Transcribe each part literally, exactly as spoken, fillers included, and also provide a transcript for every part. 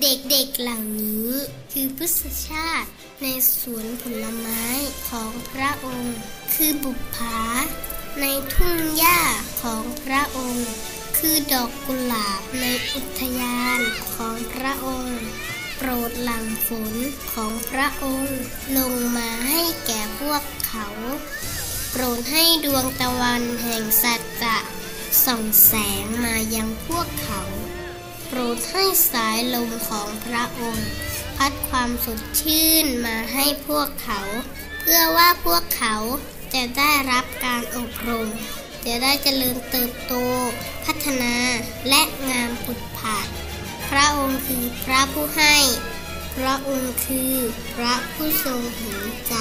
ด็กๆเหล่านี้คือพฤกษชาติในสวนผลไม้ของพระองค์คือบุปผาในทุ่งหญ้าของพระองค์คือดอกกุหลาบในอุทยานของพระองค์โปรดหลั่งฝนของพระองค์ลงมาให้แก่พวกเขาโปรดให้ดวงตะวันแห่งสัจจะส่องแสงมายังพวกเขาโปรดให้สายลมของพระองค์พัดความสดชื่นมาให้พวกเขาเพื่อว่าพวกเขาจะได้รับการอบรมจะได้เจริญเติบโตพัฒนาและงามผุดผาดพระองค์คือพระผู้ให้พระองค์คือพระผู้ทรงเห็นใจ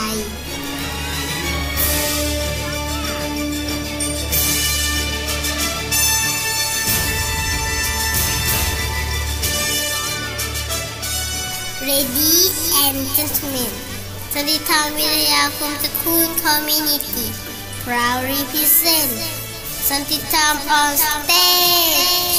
Ladies and gentlemen, สันติธรรมวิทยาคมตระกูล Community proud represent สันติธรรม on stage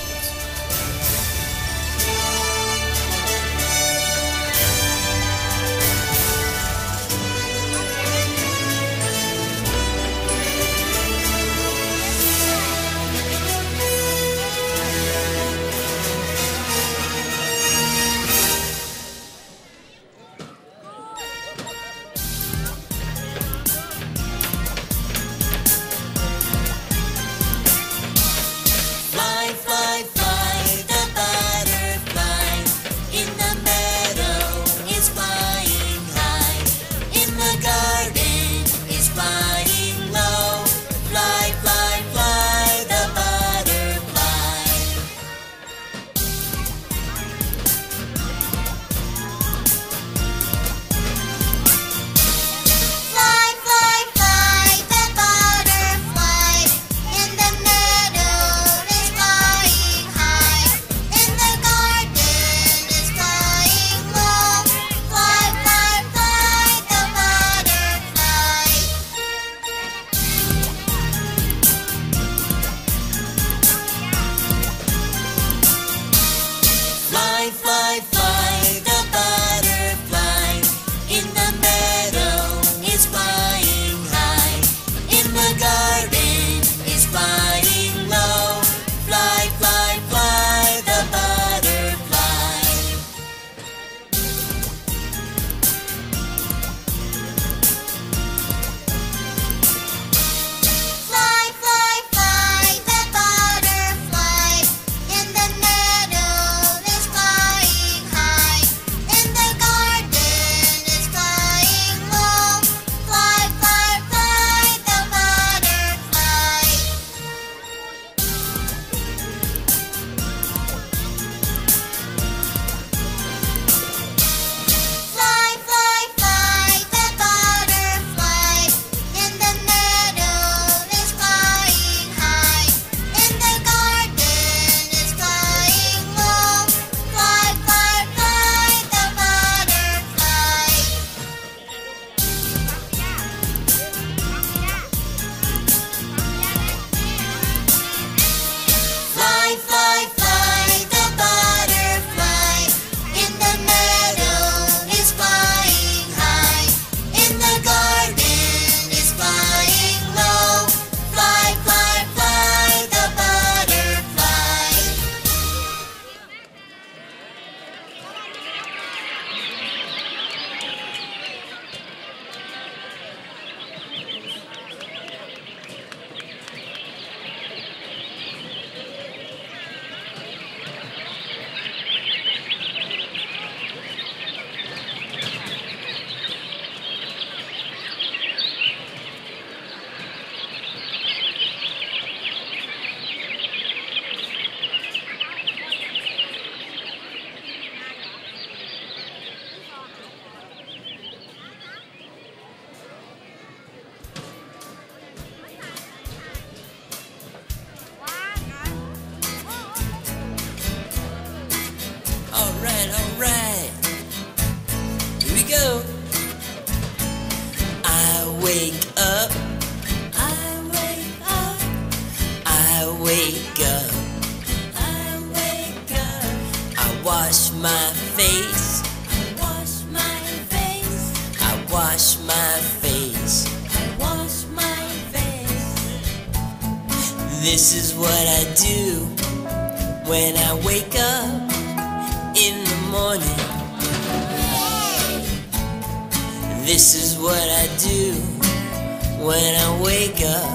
wake up, I wake up, I wake up, I wake up, I wash my my face. I wash my face. I wash my face. I wash my face. This is what I do when I wake up in the morning. This is what I do when I wake up.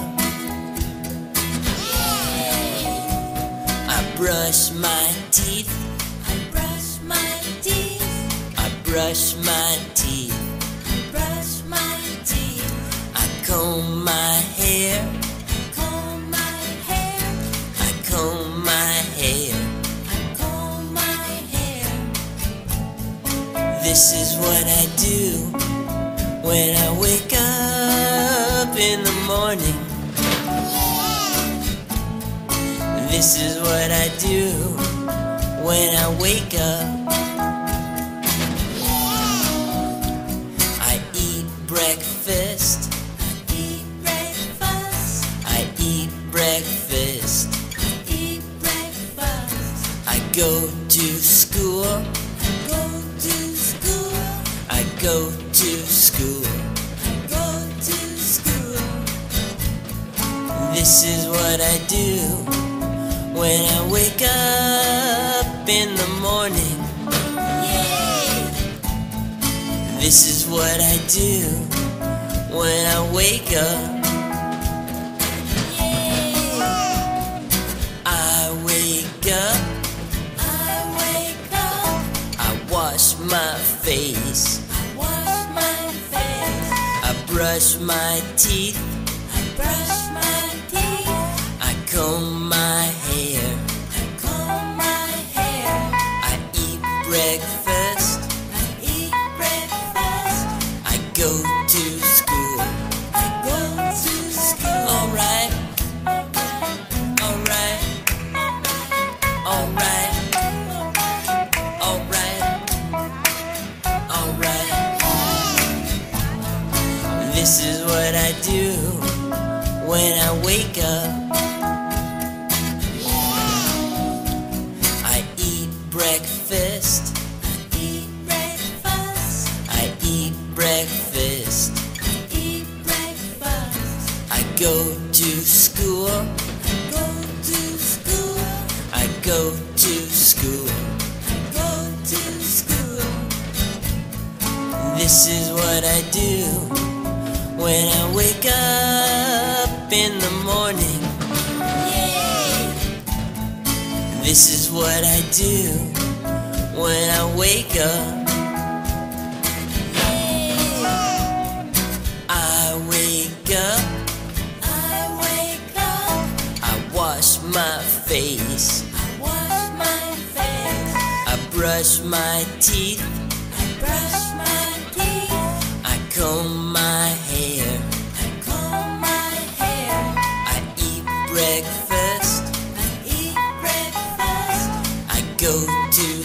I brush my teeth. I brush my teeth. I brush my teeth. I brush my teeth. I comb my hair. Comb my hair. I comb my hair. I comb my hair. This is what I do when I wake up in the morning. This is what I do when I wake up. I eat breakfast. I eat breakfast. I eat breakfast. I eat breakfast. I go to school. I go to school. I go to school. I go to school. This is what I do when I wake up in the morning. Yay! This is what I do when I wake up. Yay! I wake up. I wake up. I wash my face. I wash my face. I brush my teeth. I brush my teeth. I comb my hair. I comb my hair. I eat breakfast. I eat breakfast. I go to school. I go to school. Alright, alright, alright, alright, alright. This is what I do when I wake up. I eat breakfast. I eat breakfast. I eat breakfast. I eat breakfast. I go to school. I go to school. I go to school. I go to school. This is what I do when I wake up in the morning. Yay! This is what I do when I wake up. I wake up. I wake up. I wash my face. I wash my face. I brush my teeth. I brush my teeth. I comb my hair. I comb my hair. I eat breakfast. I eat breakfast. I go to